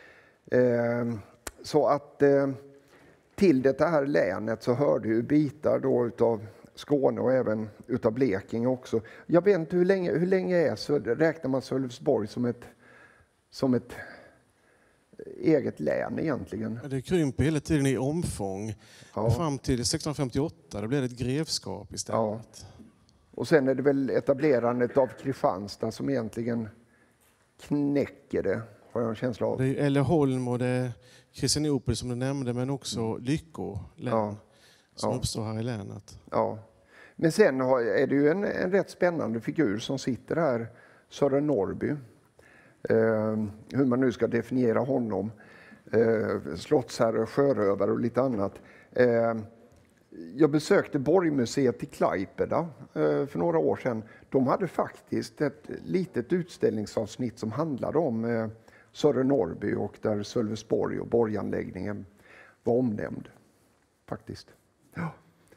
Så att till det här länet så hörde ju bitar då utav Skåne och även utav Blekinge också. Jag vet inte hur länge är så räknar man Sölvesborg som ett eget län egentligen. Det krymper hela tiden i omfång. Ja. Fram till 1658 då blev det ett grevskap istället. Och sen är det väl etablerandet av Kristianstad som egentligen knäcker det, har jag en känsla av. Det är Älleholm och det är Kristianopel som du nämnde, men också Lyckå län som uppstår här i länet. Ja. Men sen är det ju en rätt spännande figur som sitter här, Sören Norrby. Hur man nu ska definiera honom. Slottsherre, sjörövare och lite annat. Jag besökte Borgmuseet i Klaipeda för några år sedan. De hade faktiskt ett litet utställningsavsnitt som handlade om Sören Norrby och där Sölvesborg och borganläggningen var omnämnd. Faktiskt. Ja.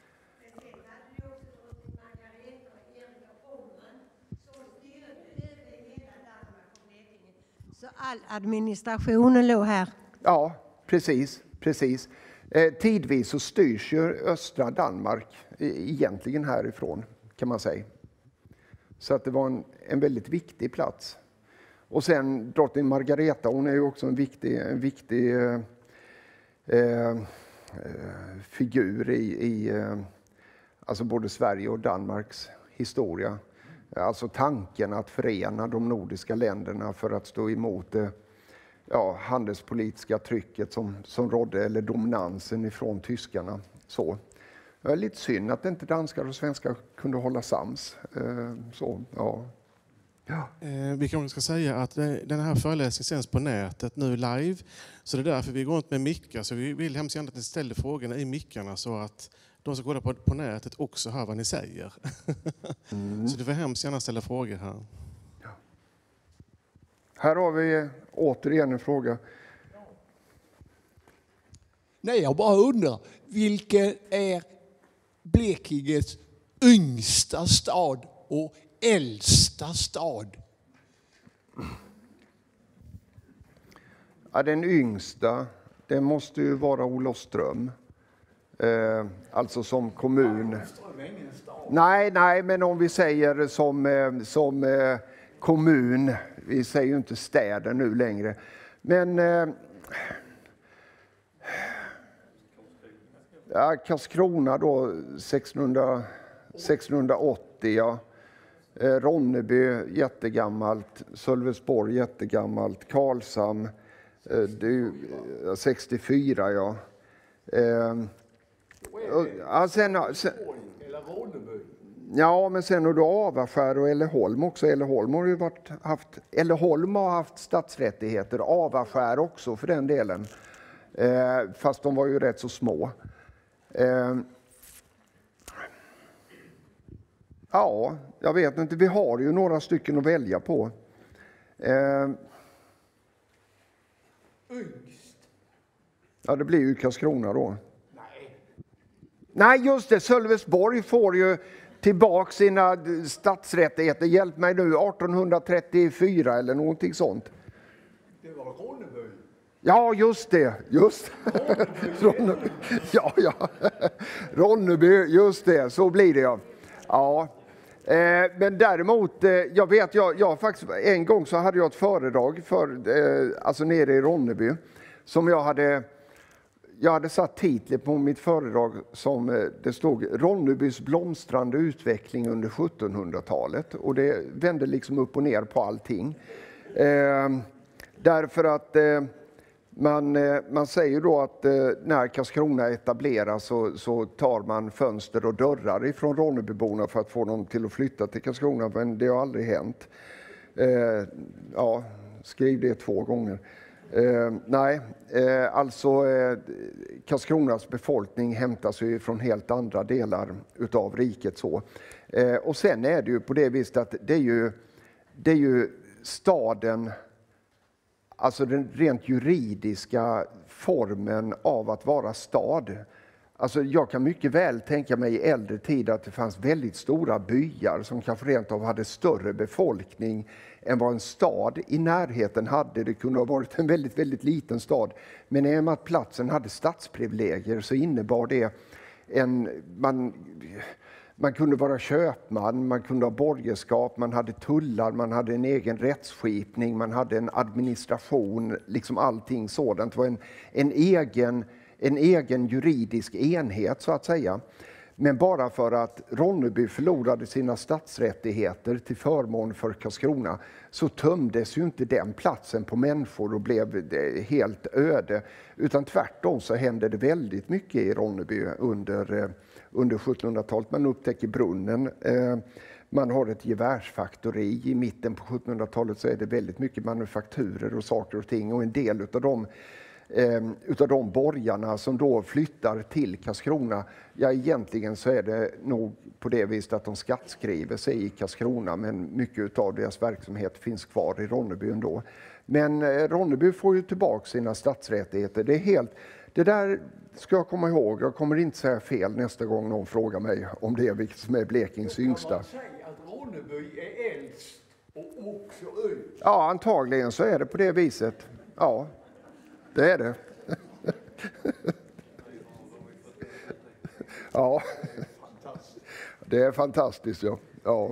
Så all administrationen låg här? Ja, precis. Tidvis så styrs ju östra Danmark egentligen härifrån, kan man säga. Så att det var en väldigt viktig plats. Och sen drottning Margareta, hon är ju också en viktig figur i alltså både Sverige och Danmarks historia. Alltså tanken att förena de nordiska länderna för att stå emot handelspolitiska trycket som rådde, eller dominansen ifrån tyskarna. Så. Det är lite synd att inte danskar och svenskar kunde hålla sams. Vi kanske ska säga att den här föreläsningen sänds på nätet nu live. Så det är därför vi går runt med mickar. Så vi vill hemskt gärna att ni ställer frågorna i mickarna så att de som går på nätet också hör vad ni säger. Så du får hemskt gärna ställa frågor här. Ja. Här har vi återigen en fråga. Nej, jag bara undrar, vilken är Blekinges yngsta stad och äldsta stad? Ja, den yngsta, det måste ju vara Olofström. Alltså som kommun. Nej, men om vi säger som kommun, vi säger ju inte städer nu längre. Men Karlskrona då 1680, ja. Ronneby jättegammalt, Sölvesborg jättegammalt, Karlshamn 64, ja. Ja, men sen har du Avskär och Älleholm också. Älleholm har haft stadsrättigheter, Avskär också för den delen. Fast de var ju rätt så små. Ja, jag vet inte. Vi har ju några stycken att välja på. Ja, det blir ju Karlskrona då. Nej, just det. Sölvesborg får ju tillbaka sina stadsrättigheter. Hjälp mig nu, 1834 eller någonting sånt. Det var Ronneby. Ja, just det. Ronneby. Ja. Ronneby, just det. Så blir det, ja. Ja. Men däremot, jag faktiskt en gång så hade jag ett föredrag alltså nere i Ronneby som jag hade satt titeln på mitt föredrag som det stod Ronnebys blomstrande utveckling under 1700-talet, och det vände liksom upp och ner på allting. Därför att man säger då att när Karlskrona etableras så tar man fönster och dörrar ifrån Ronnebyborna för att få dem till att flytta till Karlskrona, men det har aldrig hänt. Skriv det 2 gånger. Karlskronas befolkning hämtas ju från helt andra delar utav riket så. Och sen är det ju på det viset att det är ju staden, alltså den rent juridiska formen av att vara stad. Alltså jag kan mycket väl tänka mig i äldre tid att det fanns väldigt stora byar som kanske rent av hade större befolkning än vad en stad i närheten hade. Det kunde ha varit en väldigt, väldigt liten stad. Men i och med att platsen hade stadsprivilegier så innebar det man kunde vara köpman, man kunde ha borgerskap, man hade tullar, man hade en egen rättsskipning, man hade en administration, liksom allting sådant. Det var en egen juridisk enhet så att säga. Men bara för att Ronneby förlorade sina stadsrättigheter till förmån för Karlskrona så tömdes ju inte den platsen på människor och blev helt öde. Utan tvärtom så hände det väldigt mycket i Ronneby under 1700-talet. Man upptäcker brunnen. Man har ett gevärsfaktori. I mitten på 1700-talet så är det väldigt mycket manufakturer och saker och ting. Och en del utav de borgarna som då flyttar till Karlskrona, ja egentligen så är det nog på det viset att de skattskriver sig i Karlskrona, men mycket av deras verksamhet finns kvar i Ronneby ändå. Men Ronneby får ju tillbaka sina stadsrättigheter. Det där ska jag komma ihåg. Jag kommer inte säga fel nästa gång någon frågar mig om det, vilket som är Blekinges yngsta. Kan man säga att Ronneby är äldst och också ut? Ja, antagligen så är det på det viset. Ja, det är det. Ja, det är fantastiskt. Ja.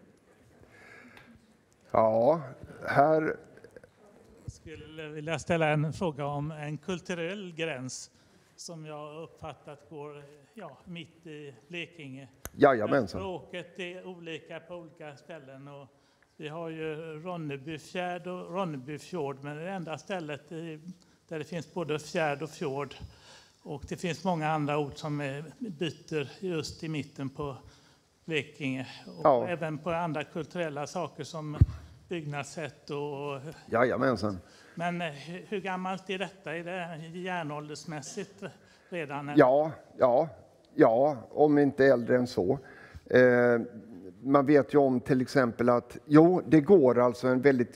Ja, här... Jag skulle vilja ställa en fråga om en kulturell gräns som jag uppfattat går mitt i Blekinge. Jajamensan. Språket är olika på olika ställen. Och vi har ju Ronnebyfjärd och Ronnebyfjord, men det enda stället där det finns både fjärd och fjord. Och det finns många andra ord som byter just i mitten på Blekinge. Och även på andra kulturella saker som byggnadssätt och... Jajamensan. Men hur gammalt är detta? Är det järnåldersmässigt redan? Ja, om inte äldre än så. Man vet ju om till exempel att det går alltså en väldigt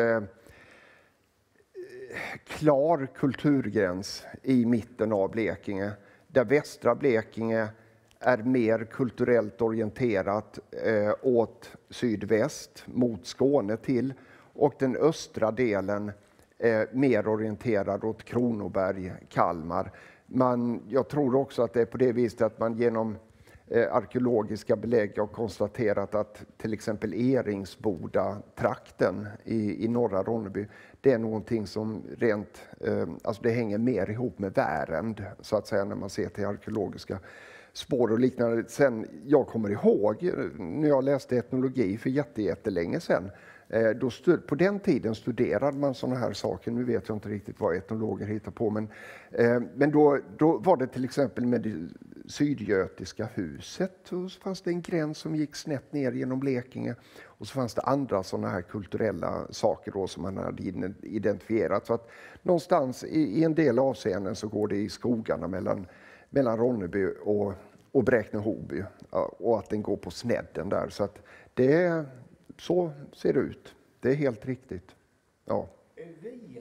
klar kulturgräns i mitten av Blekinge. Där västra Blekinge är mer kulturellt orienterat åt sydväst mot Skåne till, och den östra delen mer orienterad åt Kronoberg, Kalmar. Jag tror också att det är på det viset att man genom arkeologiska belägg har konstaterat att till exempel Eringsboda-trakten i norra Ronneby, det är någonting som alltså det hänger mer ihop med Värend så att säga när man ser till arkeologiska spår och liknande. Sen, jag kommer ihåg när jag läste etnologi för jättelänge sedan. På den tiden studerade man sådana här saker. Nu vet jag inte riktigt vad etnologer hittar på. Men då var det till exempel med det sydgötiska huset. Och så fanns det en gräns som gick snett ner genom Blekinge. Och så fanns det andra sådana här kulturella saker då som man hade identifierat. Så att någonstans i en del avseenden så går det i skogarna mellan Ronneby och Bräkne-Hoby. Och att den går på snedden där. Så att så ser det ut. Det är helt riktigt. Ja. Är Viryd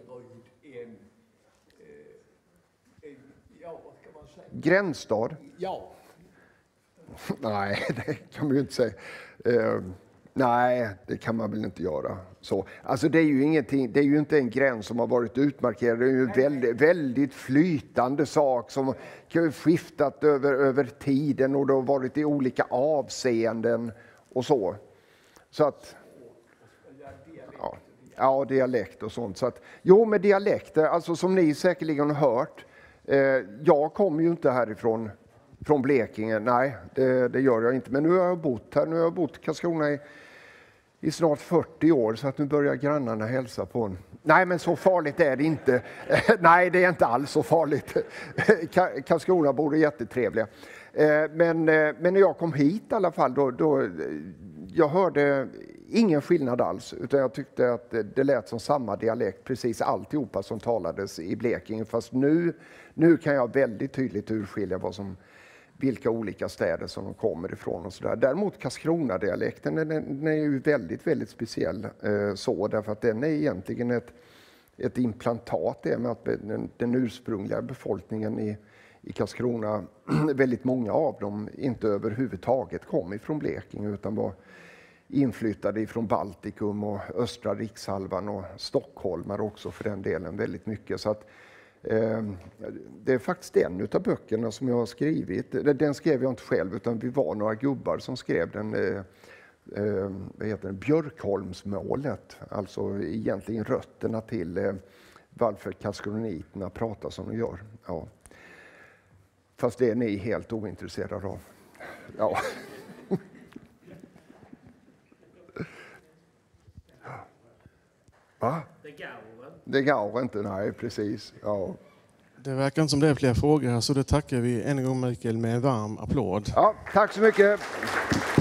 vad ska man säga? Gränsstad? Ja. Nej, det kan man ju inte säga. Nej, det kan man väl inte göra. Så. Alltså det är ju ingenting, det är ju inte en gräns som har varit utmarkerad. Det är ju en väldigt flytande sak som har skiftat över tiden och det har varit i olika avseenden och så. Så att, dialekt och sånt. Så att, med dialekter, alltså som ni säkerligen har hört. Jag kommer ju inte härifrån från Blekinge, nej det gör jag inte. Men nu har jag bott här, nu har jag bott i Karlskrona i snart 40 år så att nu börjar grannarna hälsa på en. Nej, men så farligt är det inte. Nej, det är inte alls så farligt. Karlskrona är jättetrevliga. Men när jag kom hit i alla fall, då jag hörde ingen skillnad alls. Utan jag tyckte att det lät som samma dialekt, precis alltihopa som talades i Blekinge. Fast nu kan jag väldigt tydligt urskilja vilka olika städer som de kommer ifrån och sådär. Däremot Karlskrona-dialekten den är ju väldigt, väldigt speciell därför att den är egentligen ett implantat med att den ursprungliga befolkningen i Karlskrona, väldigt många av dem inte överhuvudtaget kom ifrån Blekinge utan var inflyttade ifrån Baltikum och östra rikshalvan och stockholmare också för den delen väldigt mycket. Så att det är faktiskt en utav böckerna som jag har skrivit. Den skrev jag inte själv utan vi var några gubbar som skrev den. Björkholmsmålet. Alltså egentligen rötterna till varför karlskroniterna pratar som de gör. Ja. Fast det är ni helt ointresserade av. Ja. Va? Det går inte, nej precis. Ja. Det verkar inte som det är fler frågor här, så då tackar vi än en gång Mikael med en varm applåd. Ja, tack så mycket.